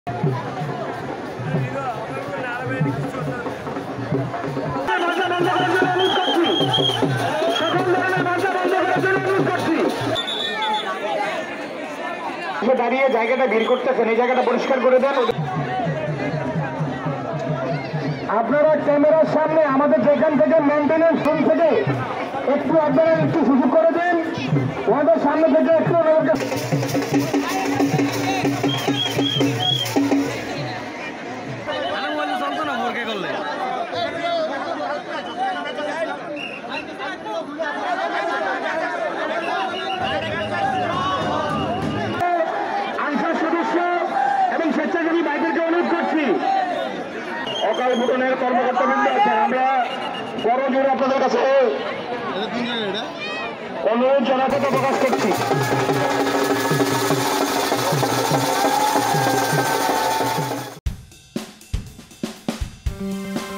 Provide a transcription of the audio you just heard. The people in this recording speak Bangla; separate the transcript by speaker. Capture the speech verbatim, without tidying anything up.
Speaker 1: দাঁড়িয়ে জায়গাটা ভিড় করতেছেন, এই জায়গাটা পরিষ্কার করে দেন। আপনারা ক্যামেরার সামনে আমাদের যেখান থেকে মেনটেন্যান্স রুম থেকে একটু আপনারা একটু সুযোগ করে দেন, ওনাদের সামনে থেকে একটু ওনাদেরকে আনসার সদস্য এবং স্বেচ্ছাসেবী ভাইদেরকে অনুরোধ করছি, অকাল বোধনের কর্মকর্তাবৃন্দ আছেন, আমরা বড় জোরে আপনাদের কাছে অনুরোধ জনতা প্রকাশ করছি।